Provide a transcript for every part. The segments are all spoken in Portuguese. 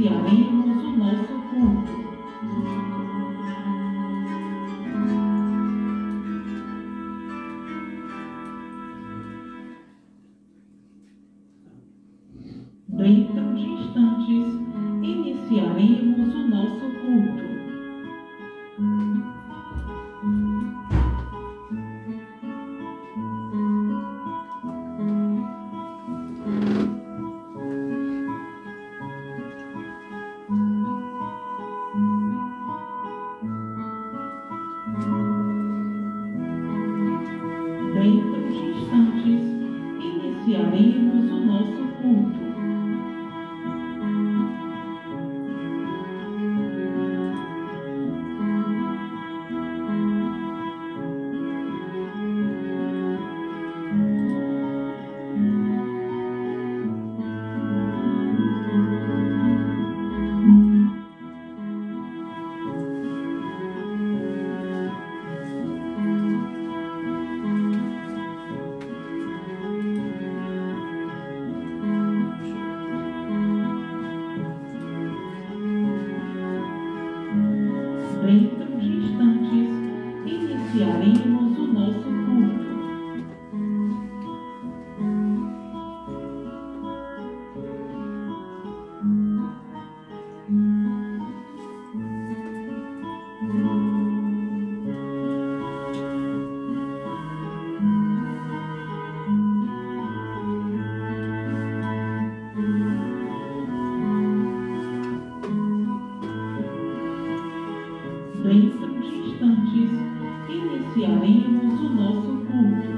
Iniciaremos o nosso culto. Dentro de instantes, iniciaremos o nosso culto. Dentro de instantes, iniciaremos o nosso culto. Dentro de instantes, iniciaremos o nosso culto. Dentro de instantes, iniciaremos o nosso culto.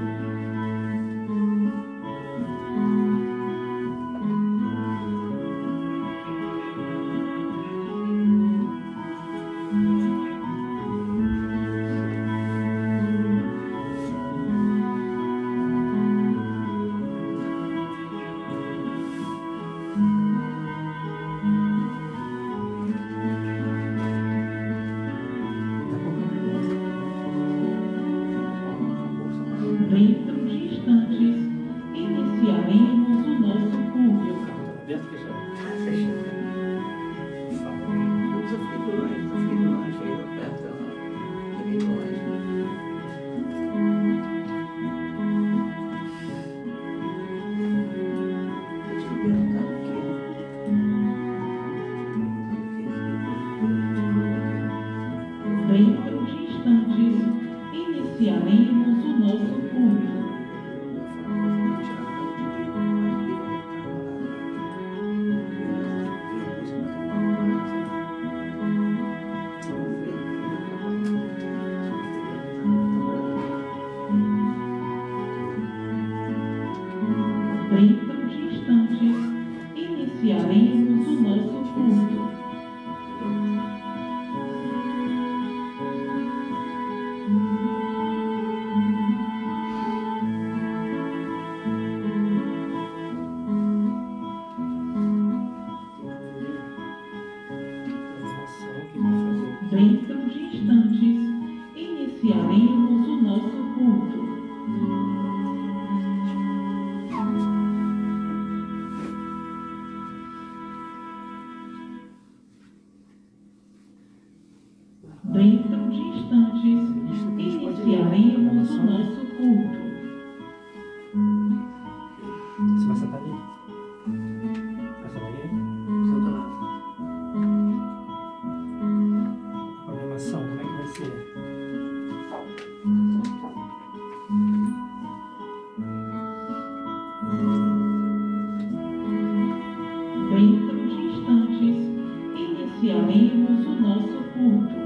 Dentro de instantes, iniciaremos o nosso culto. Dentro fechado. Eu fiquei longe, aí perto lá. Fiquei longe. Deixa eu perguntar aqui. Dentro de instantes, iniciaremos o nosso culto. Dentro de instantes, iniciaremos o nosso culto. Dentro de instantes, iniciaremos o nosso culto. Dentro de instantes, iniciaremos o nosso culto. Você vai sentar ali? Vai sentar ali? Senta lá. A programação, como é que vai ser? Dentro de instantes, iniciaremos o nosso culto.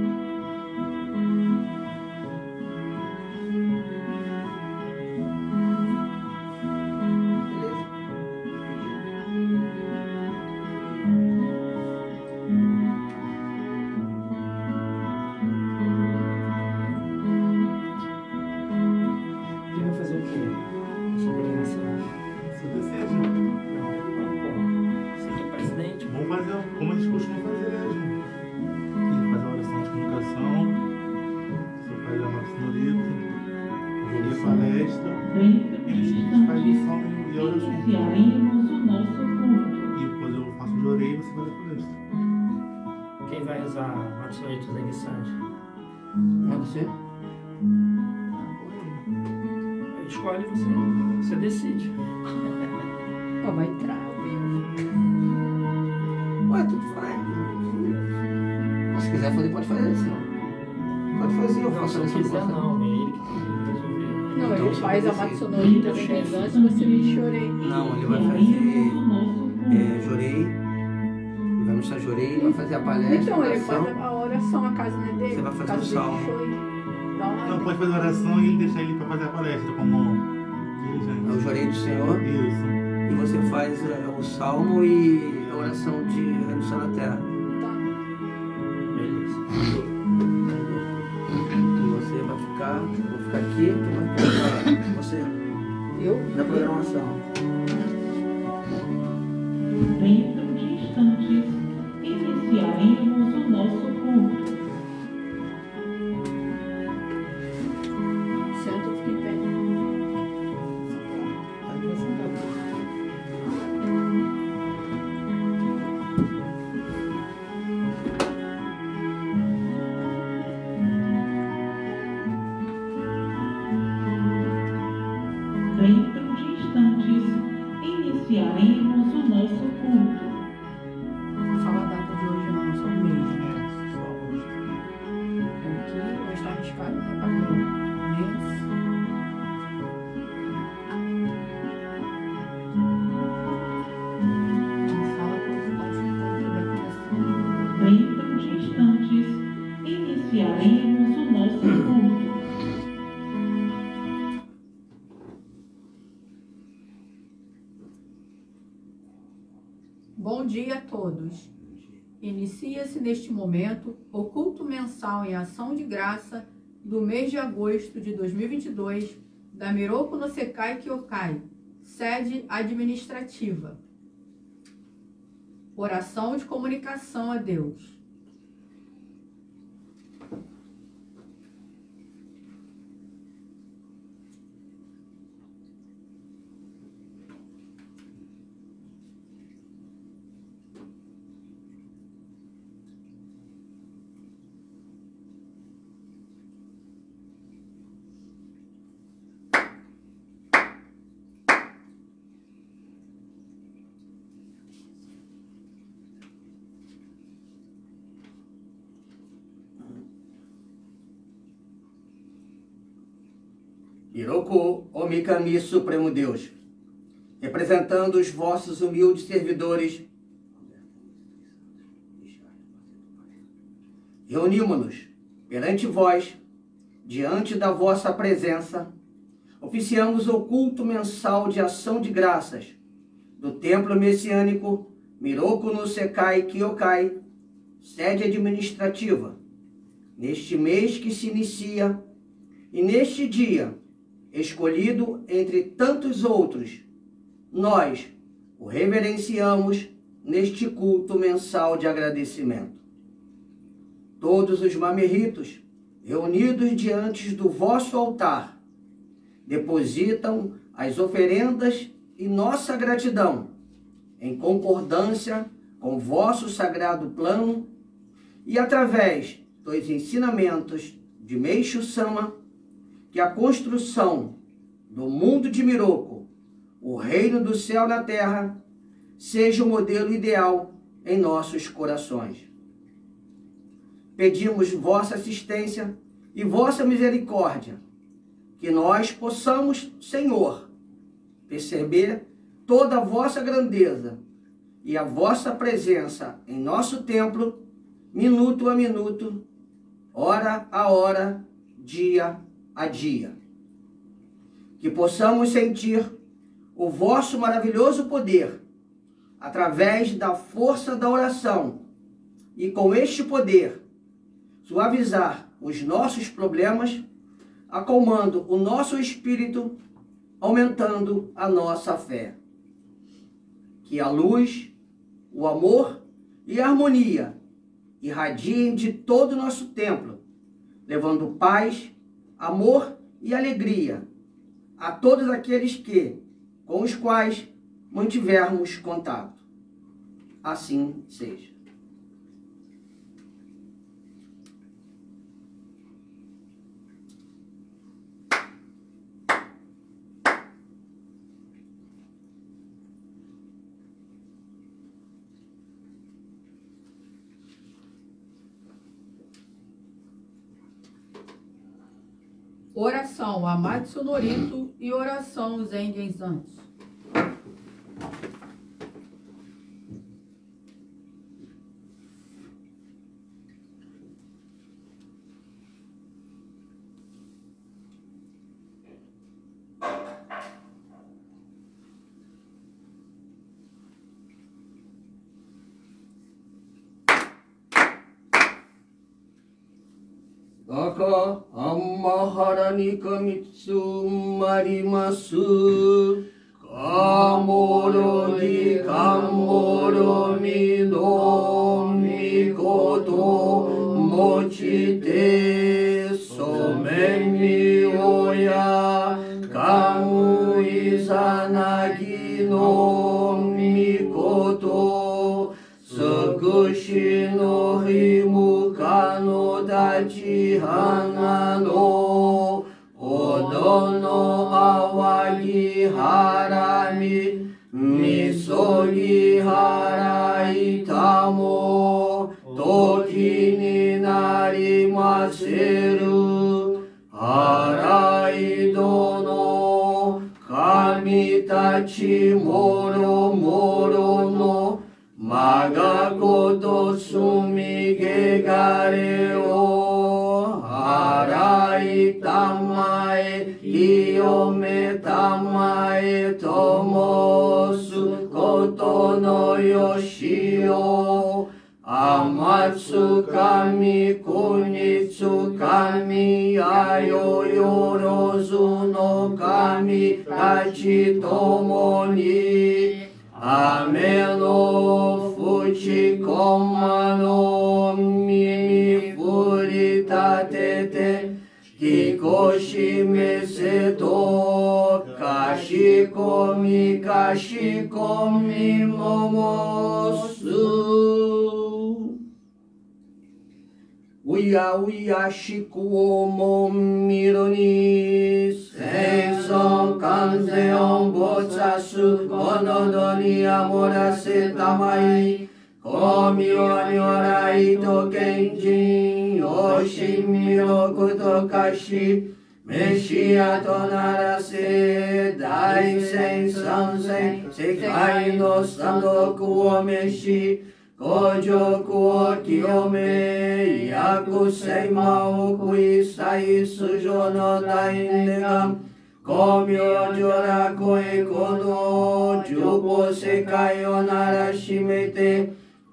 Quem vai fazer o quê? Essa programação? Se deseja. Não, Seja presidente. Vamos fazer como a gente costuma fazer, né, Ju? Tem que fazer uma aí você vai dar palestra. Quem vai rezar Matsunoito Zen-san? É você? Escolhe você. Você decide. Ó, vai entrar. Ué, tudo faz. Mas se quiser fazer, pode fazer assim, ó. Pode fazer, eu Não, faço se não essa quiser coisa. não, é ele que tem que resolver. Não, Então, ele faz a você vai Matsunoita decidir. Zen-san se você me chorei. Não, ele vai fazer Jorei. Ele vai mostrar Jorei, ele vai fazer a palestra. Então, ele oração. faz a oração, a casa não é dele. Você vai fazer a casa o dele salmo. foi. Dá uma Não, pode fazer a oração e ele deixar ele para fazer a palestra como É o dirigente. Jorei do Senhor. Isso. E você faz o salmo e a oração de redenção na terra. Tá. Beleza. E você vai ficar, eu vou ficar aqui, tu vai ficar você Eu? na programação. Dentro de instantes, iniciaremos o nosso culto. Senta e fica em pé. Dentro de instantes, iniciaremos o nosso culto. Não fala a data de hoje não, só um mês. É, só hoje. Aqui hoje está arriscado, né? Para mim. Mês. Não fala quando o nosso encontro vai começar. Dentro de instantes, iniciaremos o nosso culto. Bom dia a todos. Inicia-se neste momento o culto mensal em ação de graça do mês de agosto de 2022 da Miroku no Sekai Kyokai, sede administrativa. Oração de comunicação a Deus. Iroku, Omikami, Supremo Deus, representando os vossos humildes servidores, reunimos-nos perante vós, diante da vossa presença, oficiamos o culto mensal de ação de graças do Templo Messiânico Miroku no Sekai Kyokai, sede administrativa, neste mês que se inicia e neste dia, escolhido entre tantos outros, nós o reverenciamos neste culto mensal de agradecimento. Todos os mamerritos, reunidos diante do vosso altar, depositam as oferendas e nossa gratidão, em concordância com vosso sagrado plano e através dos ensinamentos de Meishu-sama, que a construção do mundo de Miroku, o reino do céu na terra, seja o modelo ideal em nossos corações. Pedimos vossa assistência e vossa misericórdia, que nós possamos, Senhor, perceber toda a vossa grandeza e a vossa presença em nosso templo, minuto a minuto, hora a hora, dia a dia. Que possamos sentir o vosso maravilhoso poder através da força da oração e com este poder suavizar os nossos problemas, acalmando o nosso espírito, aumentando a nossa fé. Que a luz, o amor e a harmonia irradiem de todo o nosso templo, levando paz, amor e alegria a todos aqueles com os quais mantivermos contato. assim seja. Oração Amatsu Norito e oração Zen Genzantes. Aka Ammahara Nikamitsu Marimasu Kamoro ni Kamoro Mino Mikoto Mochite Somemi Oya Kamu Izanagi no Mikoto Sakushi no Himuka no Tachihana no Odo no Awagi Harami Misogi Haraitamo Toki ni narimaseru Haraido no Kami tachi moro moro no Magakoto sumigegare o Harai tamae Iyome tamae Tomosu koto no yoshio Amatsu kami kunitsu kami Ayo yorozu no kami Tachi tomo ni Ameno fuchi koma no mimi furita tete Kikoshi meseto kashikomi momosu Uya shiku omo mironi Senson kanzeon botsasu Konodo ni amorase tamai Komi o nyorai to kenjin Yoshimi okuto kashi Meshiya to narase Dai sen sansen Sekai no sandoku o meshi Kojoku o kiyome Yaku seima o kuisai Sujo no dainegam Komi o joraku e kono Jubo sekai o narashimete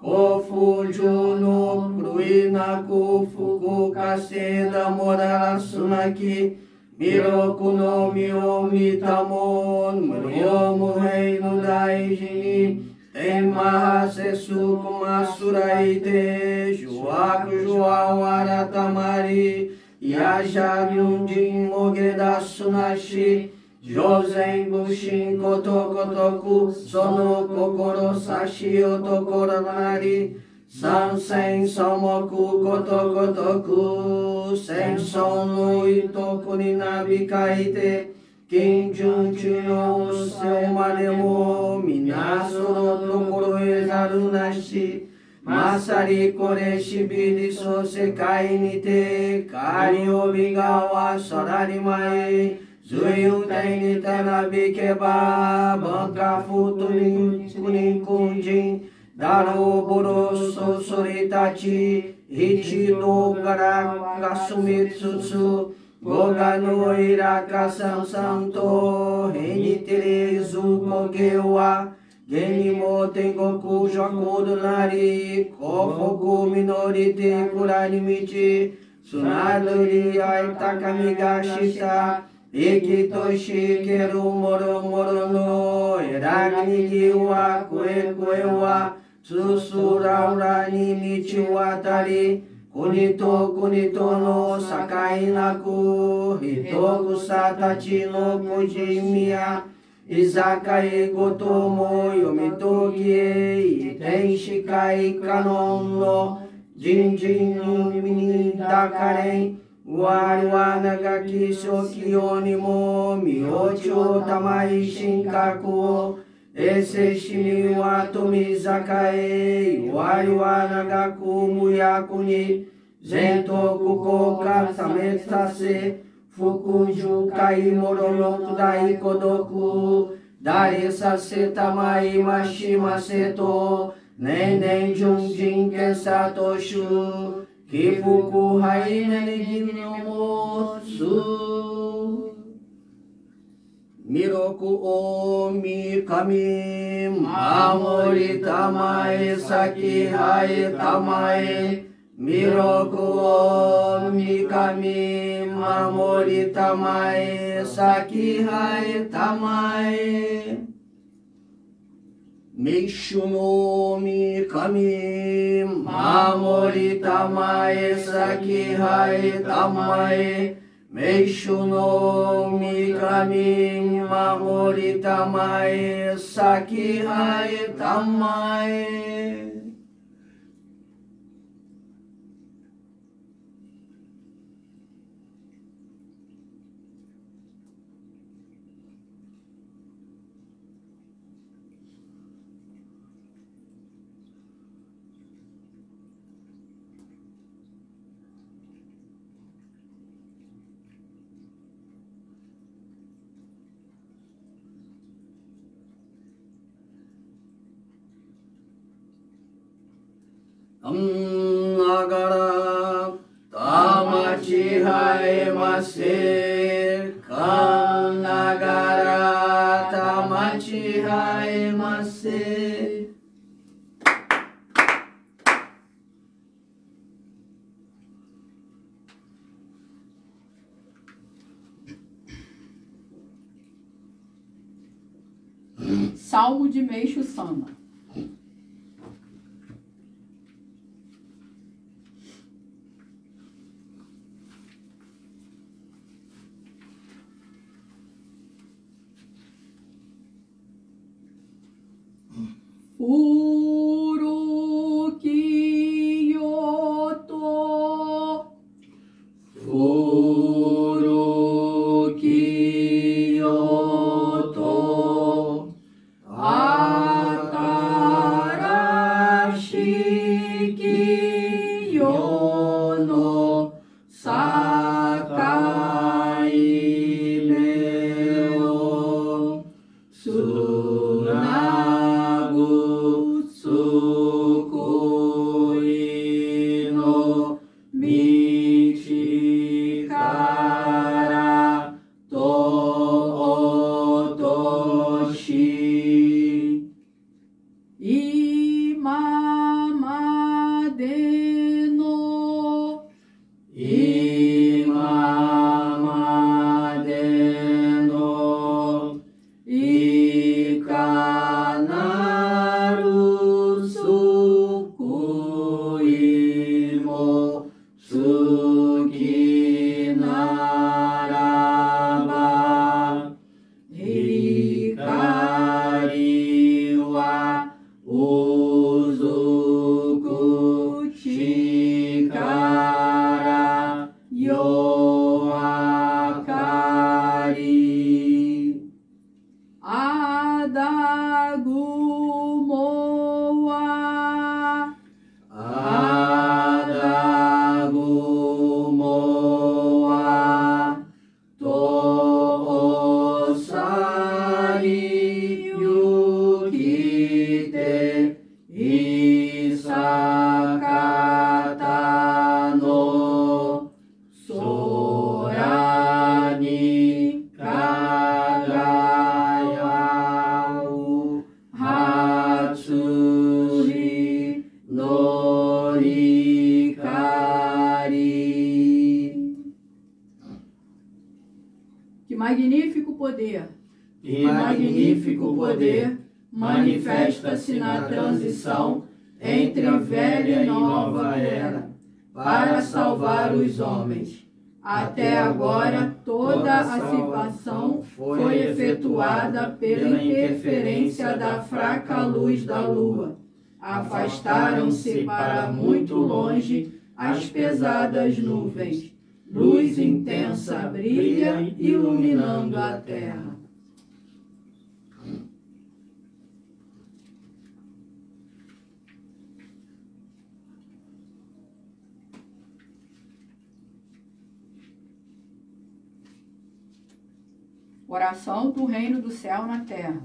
Kofuju no kruinaku Fuku kaseda morarasunaki Miroku no miyomi tamon Muryomu hei no daijini Tenmaha sukuma suraite Juaku juau aratamari Yashagyunjin mogeda sunashi Josen bushin koto kotoku Sono kokoro sashi otokoro nari Sansen somoku koto kotoku Senson no itoku ni nabikaite Kinjun chuyo seu maremo Minaso no tokoro ezaru nashi Masari kore shibiri so sekai nite Kari obigawa sorari mae Zuyu teni tanabi keba Banka futu ni kunin kunjin Daro boroso soritachi Ichi no gara kasumitsu Goga no iraka santo Heniterezu kogewa Genimo tengoku jokudo nari Kofoku minorite kuranimichi Tsunadori aitakamiga Ikitoshi keru moro moro no Eragni wa kue kue wa Susuraura ni michi watari Kunito no sakai naku Hitoku satachi no kujimiya Izakae Gotomo Yomitokie Iten Shikai Kanon no Jinjin Mini Dakaren Waruanagaki Shokionimo Miyocho Tamai Shinkaku Ese Shimi Watomi Zakae Waruanagaku Muyakuni Zento Kukoka Sametase Fukuju Kai Moronoto Dai Kodoku Daresa Setamai Mashima Seto Nenen Junjin Kensatoshu Kifuku Haine Niginomosu Miroku o Mikami Mamori Tamae Saki Hae Tamae Miroku o Mikami Mamori Tamae Saki Hae Tamae Meishu no Mikami Mamori Tamae Saki Hae Tamae Meishu no Mikami Mamori Tamae Saki Hae Tamae Nagara Tamachi Hae Mase Nagara Tamachi Hae Mase Salmo de Meishu Sama. Furukiyoto Furukiyoto Atarashikiyono Sakai Meo Tsunagu Tsukui no Michikara Tootoshi Imamadeno Imamadeno Ikanaru Tsukuimo Tsukinaraba Hikari wa Uzuku Chikara Yoakari Adagumoa Adagumoa Toosari Yukite Isakata no Sorani Kagayau Hatsuri Norikari. Que magnífico poder! Que magnífico poder manifesta-se na transição entre a velha e nova era, para salvar os homens. Até agora, toda a salvação foi efetuada pela interferência da fraca luz da lua. Afastaram-se para muito longe as pesadas nuvens. Luz intensa brilha, iluminando a terra. Oração do reino do céu na terra.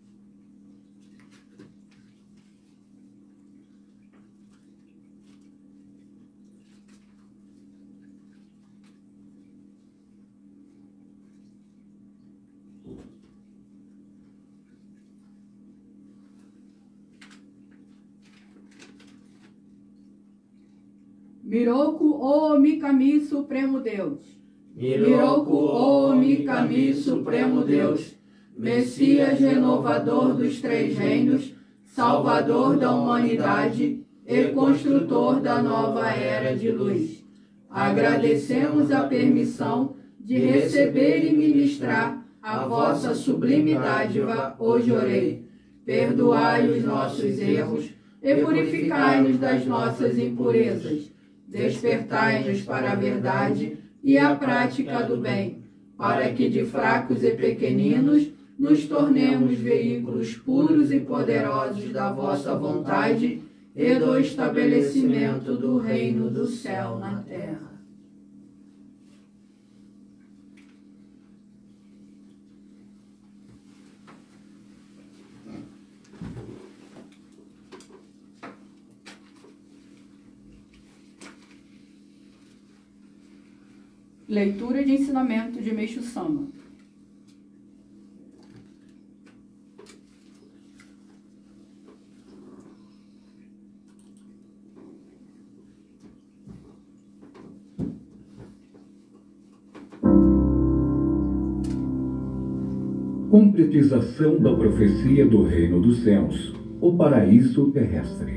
Miroku o Mikami Supremo Deus. Miroku o Mikami Supremo Deus, Messias renovador dos três reinos, Salvador da humanidade e construtor da nova era de luz. Agradecemos a permissão de receber e ministrar a vossa sublime dádiva, hoje orei. Perdoai os nossos erros e purificai-nos das nossas impurezas. Despertai-nos para a verdade e a prática do bem, para que de fracos e pequeninos nos tornemos veículos puros e poderosos da vossa vontade e do estabelecimento do reino do céu na terra. Leitura de ensinamento de Meixo Sama. Concretização da profecia do reino dos céus, o paraíso terrestre.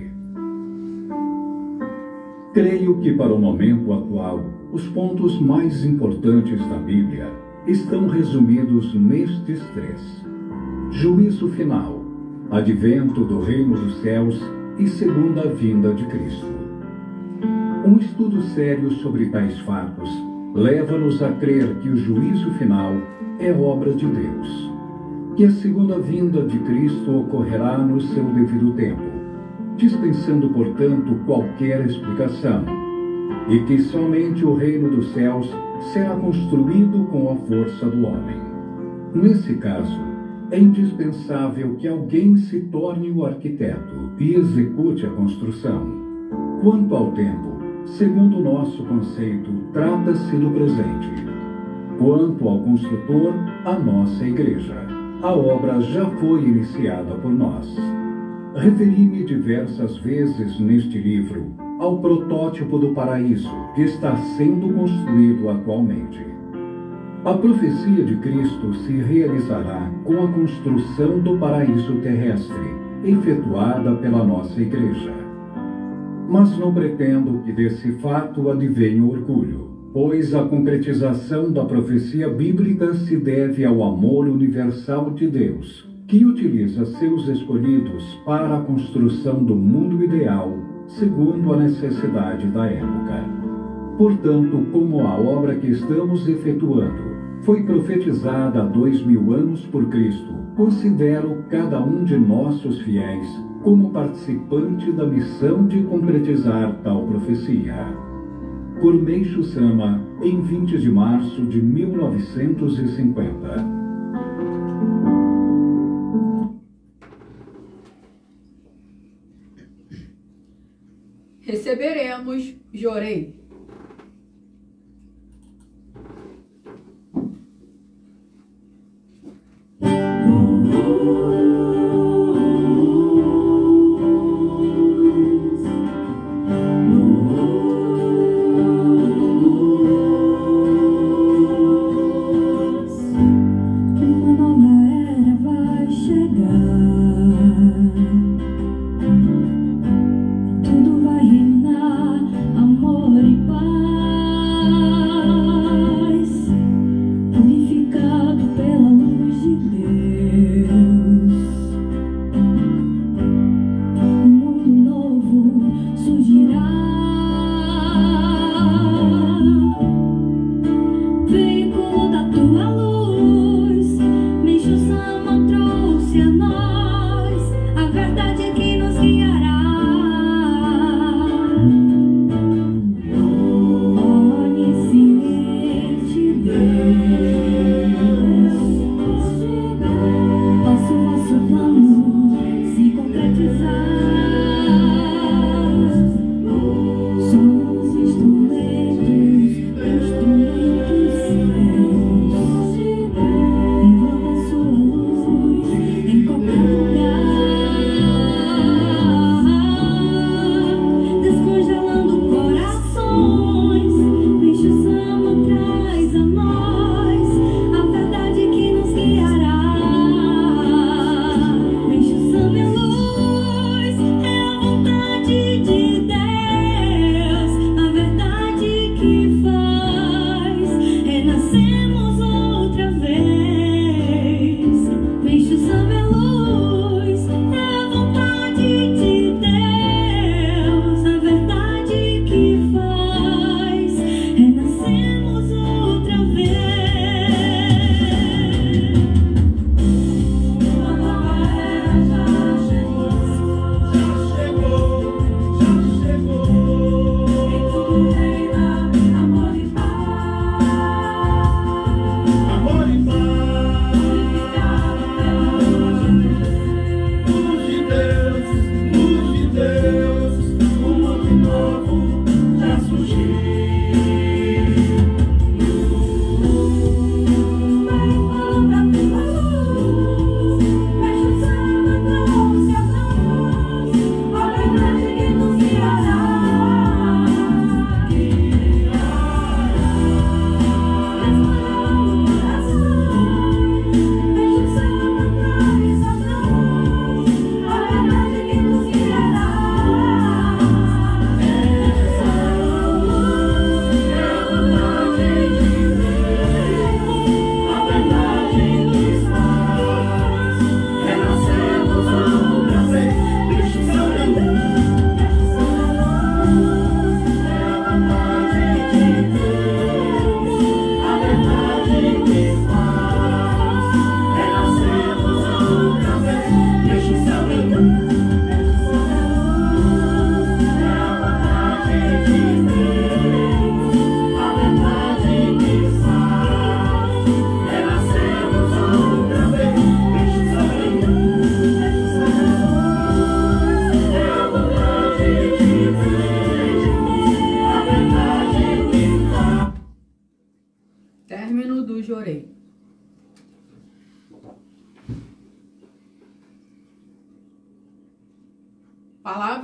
Creio que para o momento atual, os pontos mais importantes da Bíblia estão resumidos nestes três: juízo final, advento do reino dos céus e segunda vinda de Cristo. Um estudo sério sobre tais fatos leva-nos a crer que o juízo final é obra de Deus, que a segunda vinda de Cristo ocorrerá no seu devido tempo, dispensando, portanto, qualquer explicação, e que somente o reino dos céus será construído com a força do homem. Nesse caso, é indispensável que alguém se torne o arquiteto e execute a construção. Quanto ao tempo, segundo o nosso conceito, trata-se do presente. Quanto ao construtor, a nossa igreja. A obra já foi iniciada por nós. Referi-me diversas vezes neste livro ao protótipo do paraíso que está sendo construído atualmente. A profecia de Cristo se realizará com a construção do paraíso terrestre, efetuada pela nossa igreja. Mas não pretendo que desse fato advenha orgulho, pois a concretização da profecia bíblica se deve ao amor universal de Deus, que utiliza seus escolhidos para a construção do mundo ideal, segundo a necessidade da época. Portanto, como a obra que estamos efetuando foi profetizada há 2000 anos por Cristo, considero cada um de nossos fiéis como participante da missão de concretizar tal profecia. Por Meixo Sama, em 20 de março de 1950. Receberemos Jorei. Tudo vai reinar, amor e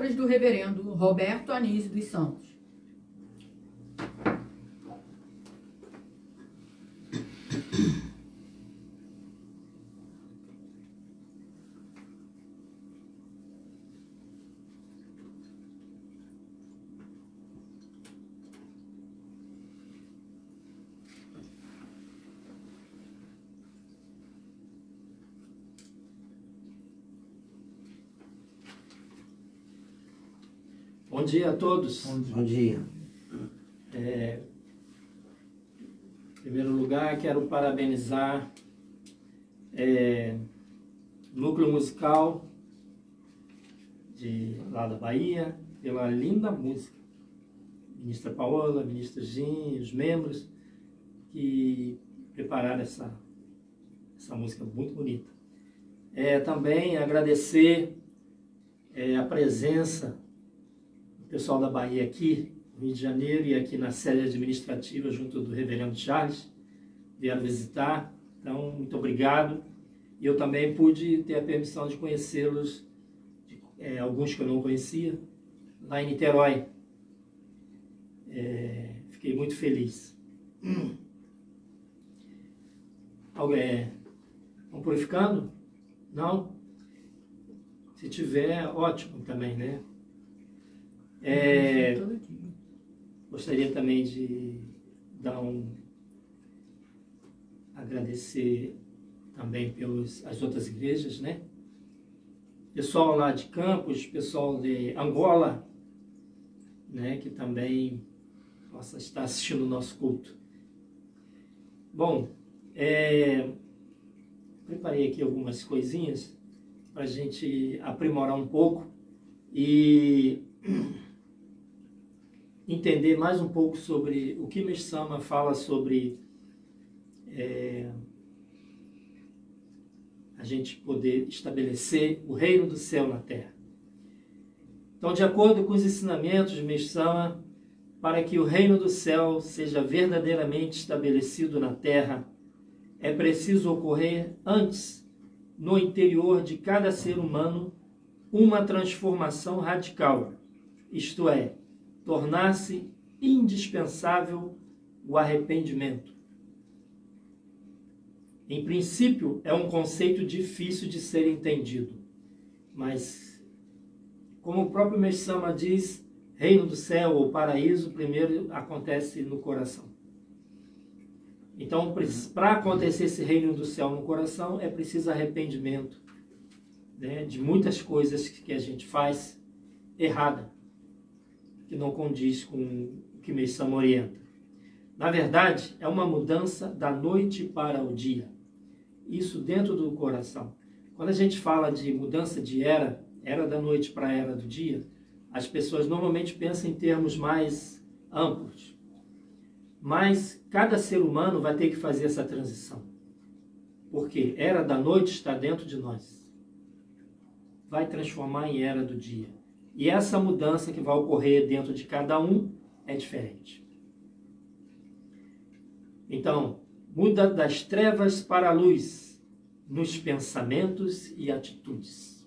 palavras do reverendo Roberto Anísio dos Santos. Bom dia a todos. Bom dia. Em primeiro lugar, quero parabenizar o Núcleo Musical lá da Bahia pela linda música. Ministra Paola, ministra Jean, os membros que prepararam essa música muito bonita. Também agradecer a presença do pessoal da Bahia aqui, no Rio de Janeiro, e aqui na sede administrativa, junto do reverendo Charles, vieram visitar. Então, muito obrigado. E eu também pude ter a permissão de conhecê-los, alguns que eu não conhecia, lá em Niterói. Fiquei muito feliz. Estão purificando? Não? Se tiver, ótimo também, né? Gostaria também de agradecer também as outras igrejas, né? Pessoal lá de Campos, pessoal de Angola, né? Que também possa estar assistindo o nosso culto. Bom, preparei aqui algumas coisinhas para a gente aprimorar um pouco e entender mais um pouco sobre o que Mestre Sama fala sobre a gente poder estabelecer o reino do céu na terra. Então, de acordo com os ensinamentos de Mestre Sama, para que o reino do céu seja verdadeiramente estabelecido na terra, é preciso ocorrer antes, no interior de cada ser humano, uma transformação radical, isto é, tornar-se indispensável o arrependimento. Em princípio, é um conceito difícil de ser entendido, mas, como o próprio Mestre Sama diz, reino do céu ou paraíso primeiro acontece no coração. Então, para acontecer esse reino do céu no coração, é preciso arrependimento, né, de muitas coisas que a gente faz errada, que não condiz com o que Mestre Sama orienta. Na verdade, é uma mudança da noite para o dia. Isso dentro do coração. Quando a gente fala de mudança de era da noite para a era do dia, as pessoas normalmente pensam em termos mais amplos. Mas cada ser humano vai ter que fazer essa transição. Porque era da noite está dentro de nós. Vai transformar em era do dia. E essa mudança que vai ocorrer dentro de cada um é diferente. Então, muda das trevas para a luz nos pensamentos e atitudes.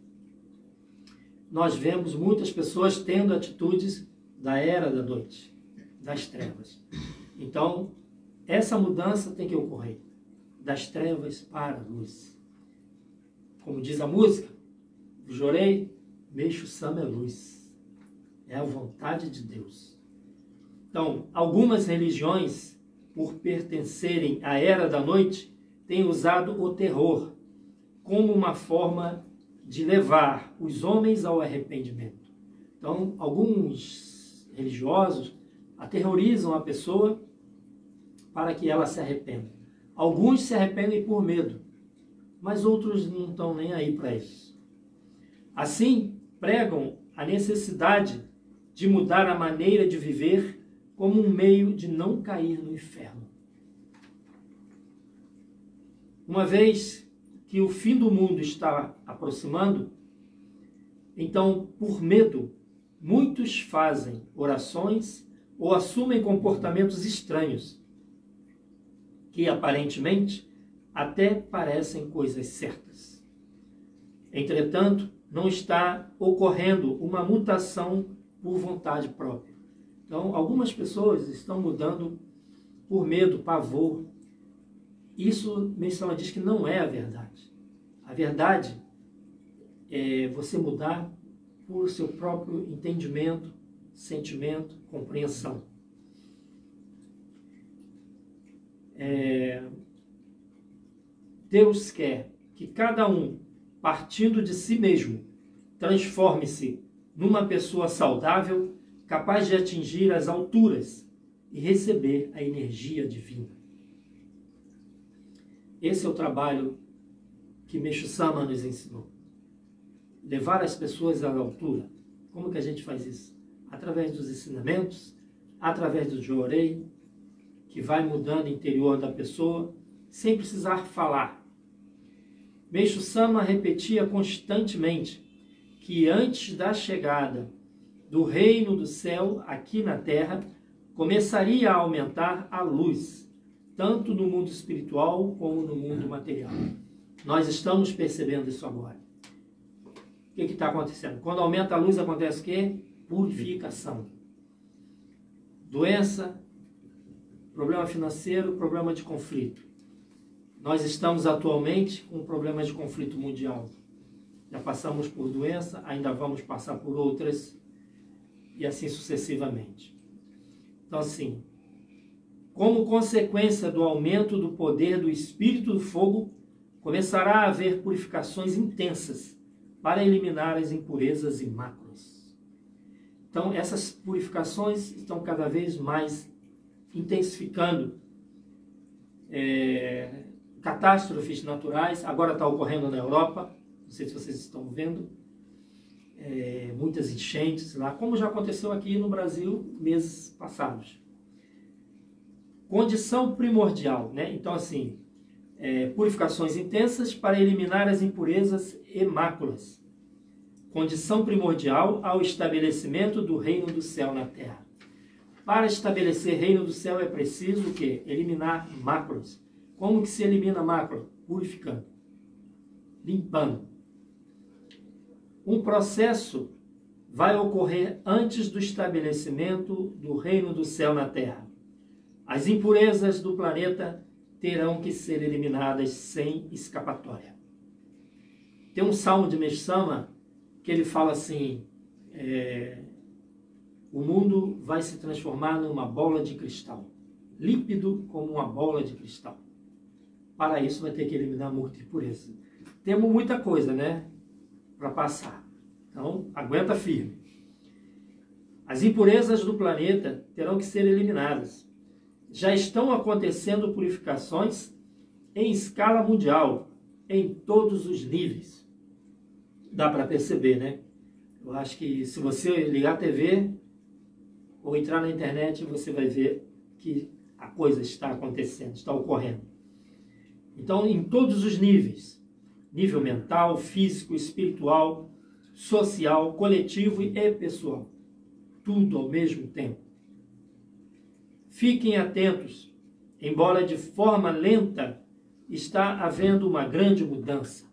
Nós vemos muitas pessoas tendo atitudes da era da noite, das trevas. Então, essa mudança tem que ocorrer das trevas para a luz. Como diz a música, Jorei, Meixo Sama é luz. É a vontade de Deus. Então, algumas religiões, por pertencerem à era da noite, têm usado o terror como uma forma de levar os homens ao arrependimento. Então, alguns religiosos aterrorizam a pessoa para que ela se arrependa. Alguns se arrependem por medo, mas outros não estão nem aí para isso. Assim, pregam a necessidade de mudar a maneira de viver como um meio de não cair no inferno. Uma vez que o fim do mundo está aproximando, então, por medo, muitos fazem orações ou assumem comportamentos estranhos, que aparentemente até parecem coisas certas. Entretanto, não está ocorrendo uma mutação por vontade própria. Então, algumas pessoas estão mudando por medo, pavor. Isso, Meixo diz que não é a verdade. A verdade é você mudar por seu próprio entendimento, sentimento, compreensão. Deus quer que cada um, partindo de si mesmo, transforme-se numa pessoa saudável, capaz de atingir as alturas e receber a energia divina. Esse é o trabalho que Meixo Sama nos ensinou. Levar as pessoas à altura. Como que a gente faz isso? Através dos ensinamentos, através do Jorei, que vai mudando o interior da pessoa, sem precisar falar. Meixo Sama repetia constantemente que antes da chegada do reino do céu aqui na terra, começaria a aumentar a luz, tanto no mundo espiritual como no mundo material. Nós estamos percebendo isso agora. O que está acontecendo? Quando aumenta a luz, acontece o quê? Purificação. Doença, problema financeiro, problema de conflito. Nós estamos atualmente com um problema de conflito mundial. Já passamos por doença, ainda vamos passar por outras, e assim sucessivamente. Então, assim, como consequência do aumento do poder do Espírito do Fogo, começará a haver purificações intensas para eliminar as impurezas e máculas. Então, essas purificações estão cada vez mais intensificando. Catástrofes naturais, agora está ocorrendo na Europa, não sei se vocês estão vendo, muitas enchentes lá, como já aconteceu aqui no Brasil meses passados. Condição primordial, né? Então, assim, purificações intensas para eliminar as impurezas e máculas. Condição primordial ao estabelecimento do reino do céu na terra. Para estabelecer reino do céu é preciso o quê? Eliminar máculas. Como que se elimina mácula? Purificando, limpando. Um processo vai ocorrer antes do estabelecimento do reino do céu na terra. As impurezas do planeta terão que ser eliminadas sem escapatória. Tem um salmo de Meixo Sama que ele fala assim, o mundo vai se transformar numa bola de cristal, límpido como uma bola de cristal. Para isso vai ter que eliminar muita impureza. Temos muita coisa, né, para passar. Então, aguenta firme. As impurezas do planeta terão que ser eliminadas. Já estão acontecendo purificações em escala mundial, em todos os níveis. Dá para perceber, né? Eu acho que se você ligar a TV ou entrar na internet, você vai ver que a coisa está acontecendo, está ocorrendo. Então, em todos os níveis, nível mental, físico, espiritual, social, coletivo e pessoal, tudo ao mesmo tempo. Fiquem atentos, embora de forma lenta, está havendo uma grande mudança.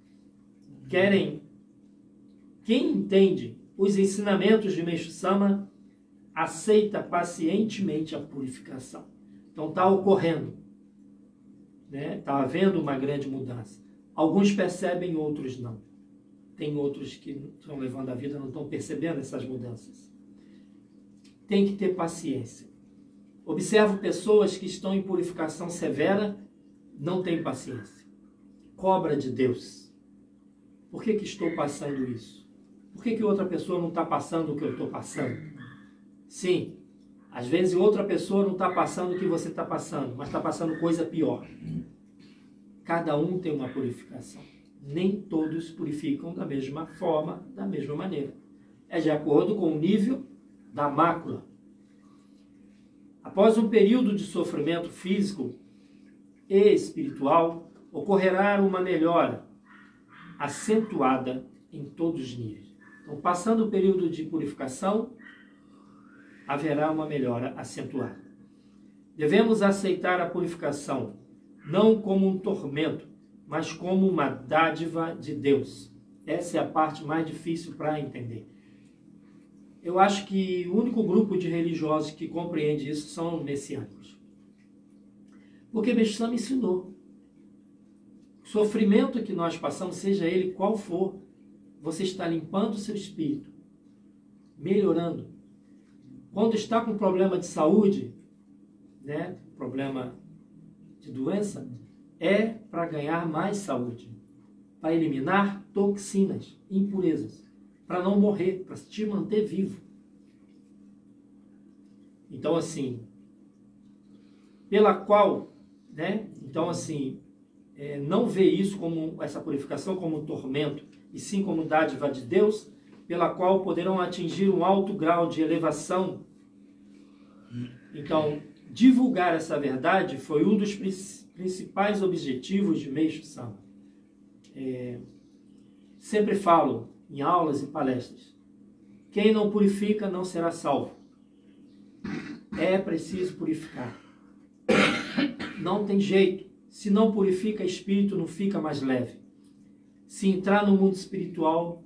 Quem entende os ensinamentos de Meixo Sama, aceita pacientemente a purificação. Então está ocorrendo. Está havendo uma grande mudança. Alguns percebem, outros não. Tem outros que estão levando a vida, não estão percebendo essas mudanças. Tem que ter paciência. Observo pessoas que estão em purificação severa, não têm paciência. Cobra de Deus. Por que estou passando isso? Por que outra pessoa não está passando o que eu estou passando? Sim, às vezes outra pessoa não está passando o que você está passando, mas está passando coisa pior. Cada um tem uma purificação. Nem todos purificam da mesma forma, da mesma maneira. É de acordo com o nível da mácula. Após um período de sofrimento físico e espiritual, ocorrerá uma melhora acentuada em todos os níveis. Então, passando o período de purificação, haverá uma melhora acentuada. Devemos aceitar a purificação não como um tormento, mas como uma dádiva de Deus. essa é a parte mais difícil para entender. Eu acho que o único grupo de religiosos que compreende isso são messiânicos. Porque Bechama ensinou. O sofrimento que nós passamos, seja ele qual for, você está limpando o seu espírito, melhorando. Quando está com problema de saúde, né, problema de doença, é para ganhar mais saúde, para eliminar toxinas, impurezas, para não morrer, para te manter vivo. Então, assim, pela qual, né, então, assim, não vê isso como, essa purificação como um tormento, e sim como dádiva de Deus, pela qual poderão atingir um alto grau de elevação. Então, divulgar essa verdade foi um dos principais objetivos de Meixo Sama. Sempre falo em aulas e palestras, quem não purifica não será salvo. É preciso purificar. Não tem jeito. Se não purifica, espírito não fica mais leve. Se entrar no mundo espiritual,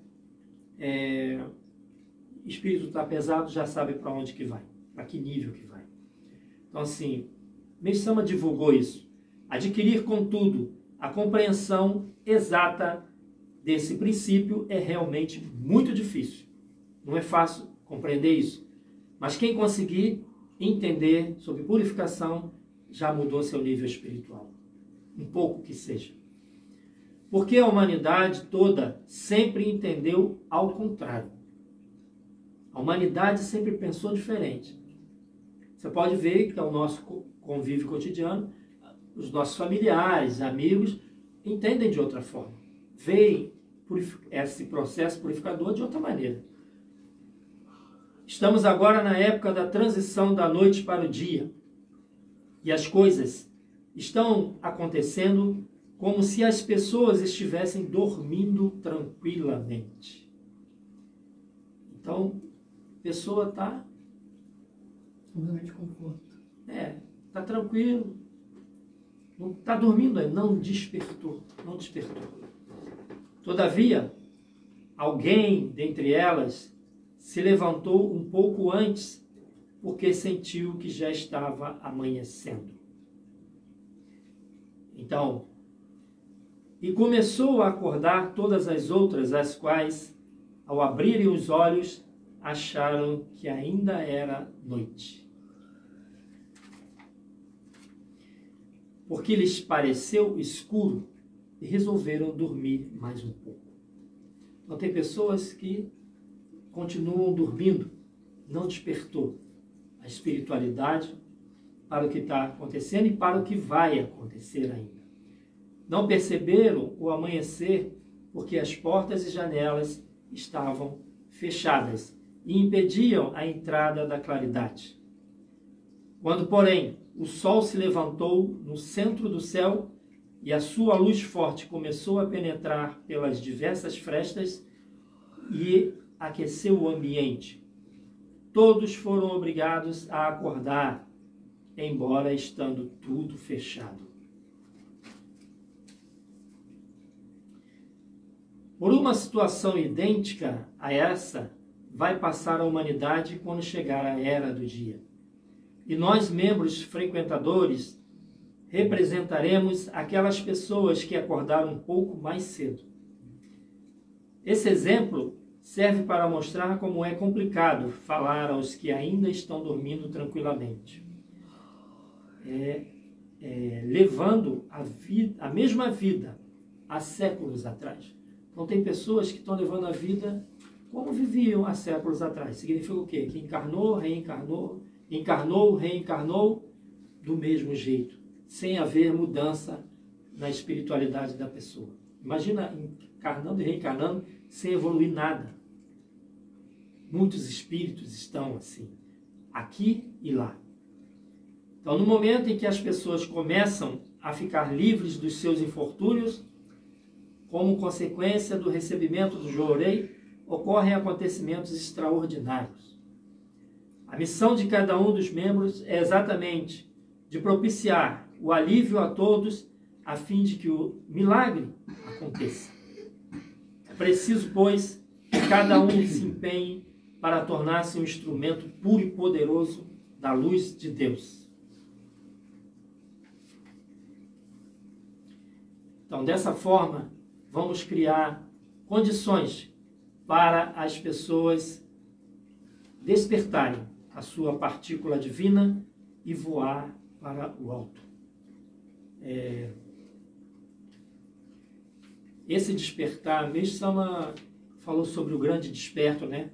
espírito está pesado, já sabe para onde que vai, para que nível que vai. Então, assim, Meixo Sama divulgou isso. Adquirir, contudo, a compreensão exata desse princípio é realmente muito difícil. Não é fácil compreender isso. Mas quem conseguir entender sobre purificação já mudou seu nível espiritual. Um pouco que seja. Porque a humanidade toda sempre entendeu ao contrário. A humanidade sempre pensou diferente. Você pode ver que é o nosso convívio cotidiano, os nossos familiares, amigos, entendem de outra forma. Veem esse processo purificador de outra maneira. Estamos agora na época da transição da noite para o dia. E as coisas estão acontecendo como se as pessoas estivessem dormindo tranquilamente. Então, a pessoa está... Um lugar de conforto. Está tranquilo. Não está dormindo ainda, não despertou. Todavia, alguém dentre elas se levantou um pouco antes, porque sentiu que já estava amanhecendo. Então, e começou a acordar todas as outras, as quais, ao abrirem os olhos, acharam que ainda era noite. Porque lhes pareceu escuro e resolveram dormir mais um pouco. Então, tem pessoas que continuam dormindo, não despertou a espiritualidade para o que está acontecendo e para o que vai acontecer ainda. Não perceberam o amanhecer porque as portas e janelas estavam fechadas e impediam a entrada da claridade. Quando, porém, o sol se levantou no centro do céu e a sua luz forte começou a penetrar pelas diversas frestas e aqueceu o ambiente, todos foram obrigados a acordar, embora estando tudo fechado. Por uma situação idêntica a essa, vai passar a humanidade quando chegar a era do dia. E nós, membros frequentadores, representaremos aquelas pessoas que acordaram um pouco mais cedo. Esse exemplo serve para mostrar como é complicado falar aos que ainda estão dormindo tranquilamente. Levando a mesma vida há séculos atrás. Então tem pessoas que estão levando a vida como viviam há séculos atrás. Significa o quê? Que encarnou, reencarnou, encarnou, reencarnou do mesmo jeito, sem haver mudança na espiritualidade da pessoa. Imagina encarnando e reencarnando sem evoluir nada. Muitos espíritos estão assim, aqui e lá. Então, no momento em que as pessoas começam a ficar livres dos seus infortúnios, como consequência do recebimento do Jorei, ocorrem acontecimentos extraordinários. A missão de cada um dos membros é exatamente de propiciar o alívio a todos, a fim de que o milagre aconteça. Preciso, pois, que cada um se empenhe para tornar-se um instrumento puro e poderoso da luz de Deus. Então, dessa forma, vamos criar condições para as pessoas despertarem a sua partícula divina e voar para o alto. Esse despertar, mesmo Sama falou sobre o grande desperto, né?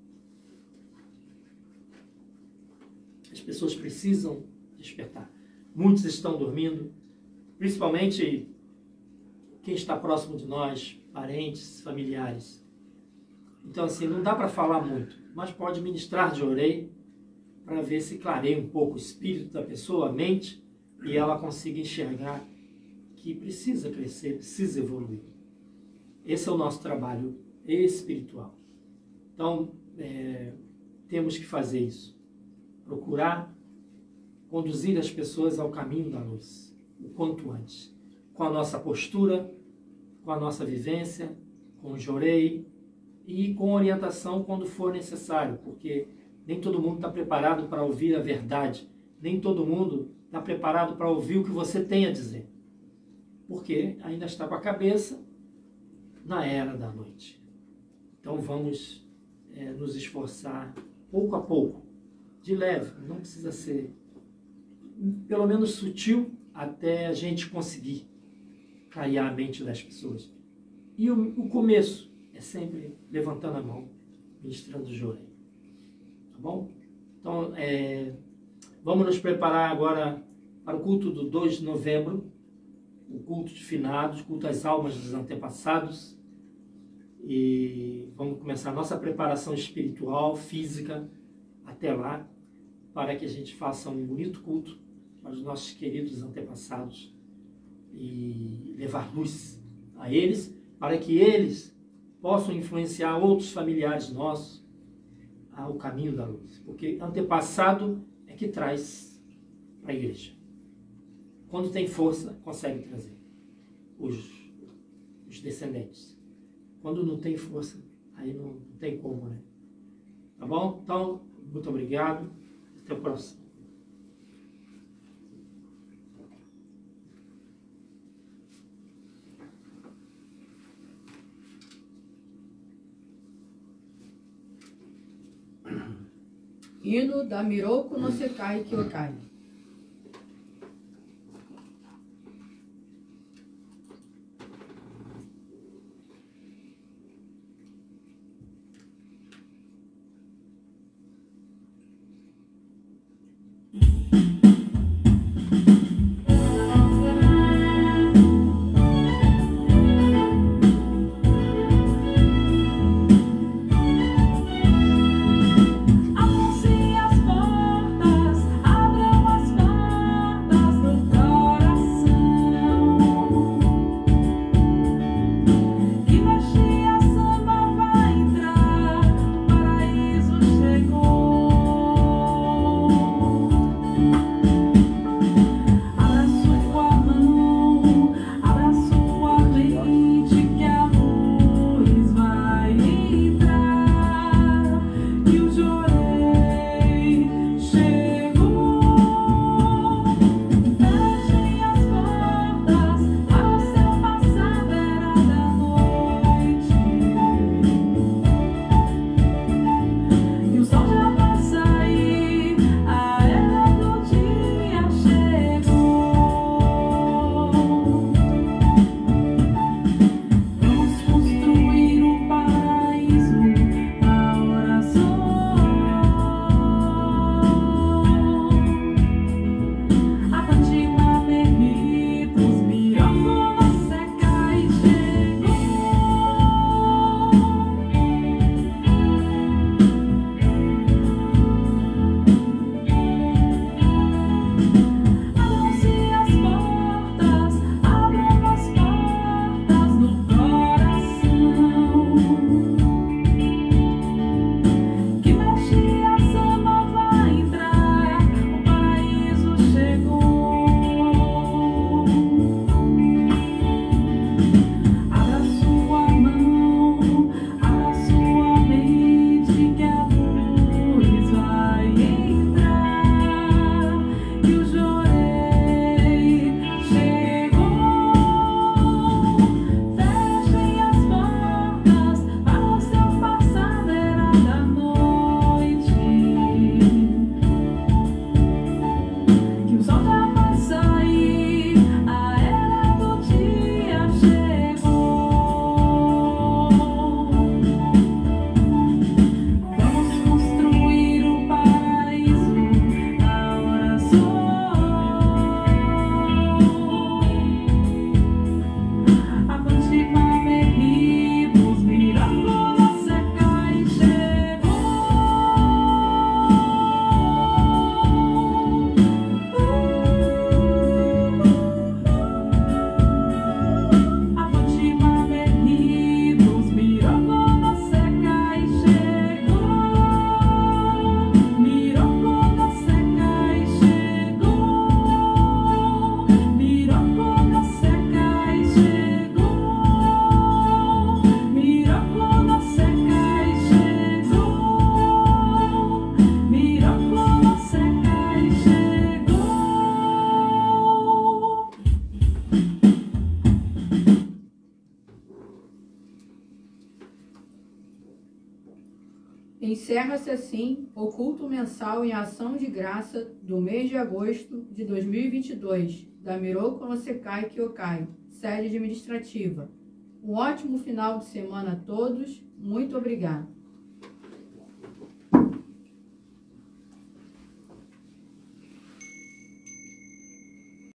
As pessoas precisam despertar. Muitos estão dormindo, principalmente quem está próximo de nós, parentes, familiares. Então, assim, não dá para falar muito, mas pode ministrar de orei para ver se clareia um pouco o espírito da pessoa, a mente, e ela consiga enxergar que precisa crescer, precisa evoluir. Esse é o nosso trabalho espiritual. Então, temos que fazer isso. Procurar conduzir as pessoas ao caminho da luz, o quanto antes. Com a nossa postura, com a nossa vivência, com o jorei e com orientação quando for necessário, porque nem todo mundo está preparado para ouvir a verdade, nem todo mundo está preparado para ouvir o que você tem a dizer, porque ainda está com a cabeça na era da noite. Então vamos nos esforçar pouco a pouco, de leve, não precisa ser, pelo menos sutil, até a gente conseguir clarear a mente das pessoas. E o começo é sempre levantando a mão, ministrando o jorei. Tá bom? Então, vamos nos preparar agora para o culto do 2 de novembro, o culto de finados, culto às almas dos antepassados. E vamos começar a nossa preparação espiritual, física, até lá, para que a gente faça um bonito culto para os nossos queridos antepassados e levar luz a eles, para que eles possam influenciar outros familiares nossos ao caminho da luz. Porque antepassado é que traz para a igreja. Quando tem força, consegue trazer os descendentes. Quando não tem força, aí não tem como, né? Tá bom? Então, muito obrigado. Até o próximo. Hino da Miroku no Sekai Kyokai. Anuncie as portas, abram Encerra-se assim o culto mensal em ação de graça do mês de agosto de 2022, da Miroku no Sekai Kyokai, sede administrativa. Um ótimo final de semana a todos. Muito obrigado.